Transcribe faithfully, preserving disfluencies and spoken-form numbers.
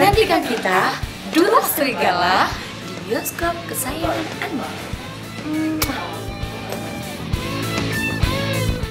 Nantikan kita, Dua Serigala, di bioskop kesayangan Anda.